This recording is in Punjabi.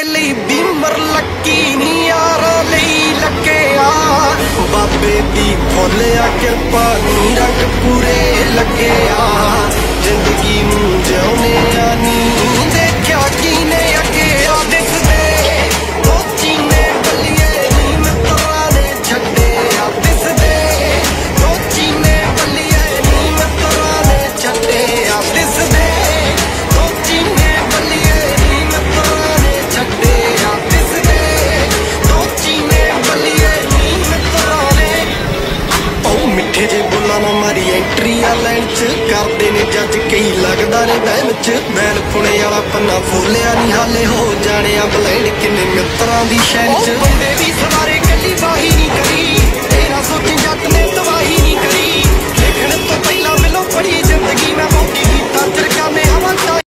ਲਈ ਬੀਮਰ ਲੱਕੀ ਨੀ ਯਾਰਾਂ ਲਈ ਲੱਗਿਆ ਬਾਬੇ ਦੀ ਫੁੱਲਿਆ ਕਿਰਪਾ ਨੀ ਰੰਗ ਪੂਰੇ ਲੱਗਿਆ ਜ਼ਿੰਦਗੀ ਨੂੰ ਜਿਉਣੇ ਆ ਨੀ ਦੇਖਿਆ ਕਿਨੇ ਅੱਗੇ ਆ ਦਿਸਦੇ ਉਹ ਚੀਨੇ ਬੱਲੀਏ ਨੀ ਮਿੱਤਰਾਂ ਨੇ ਛੱਡੇ ਆ ਦਿਸਦੇ ਉਹ ਚੀਨੇ ਬੱਲੀਏ ਨੀ ਮਿੱਤਰਾਂ ਨੇ ਛੱਡੇ ਆ ਦਿਸਦੇ ਉਹ ਚੀਨੇ ਬੱਲੀਏ ਨੀ ਮਿੱਤਰਾਂ ਨੇ ਛੱਡੇ ਆ ਦਿਸਦੇ ਉਹ ਚੀਨੇ ਬੱਲੀਏ ਨੀ ਮਿੱਤਰਾਂ ਨੇ ਉਹ ਮਿੱਠੇ ਜੇ ਬੁੱਲਾਂ ਨਾਲ ਮਾਰੀ ਐਂਟਰੀ ਆ ਲਾਈਨ ਚ ਕਰਦੇ ਨੇ ਜੱਜ ਕਈ ਲੱਗਦਾ ਨੇ ਬਹਿਮ ਚ ਮੈਲ ਪੁਣੇ ਵਾਲਾ ਪੰਨਾ ਫੋਲਿਆ ਨੀ ਹਾਲੇ ਹੋ ਜਾਣਿਆ ਬਲੈਂਡ ਕਿੰਨੇ ਮਿੱਤਰਾਂ ਦੀ ਸ਼ਹਿਰ ਚ ਬੰਦੇ ਵੀ ਸਵਾਰੇ ਕੱਲੀ ਬਾਹੀ ਨੀ ਕਰੀ ਤੇਰਾ ਸੋਚੀ ਜੱਟ ਨੇ ਤਬਾਹੀ ਨੀ ਕਰੀ ਲਿਖਣ ਤੋਂ ਪਹਿਲਾਂ ਮੈਨੂੰ ਬੜੀ ਜ਼ਿੰਦਗੀ ਮੈਂ ਮੌਕੀ ਕੀਤਾ ਚਰਕਾ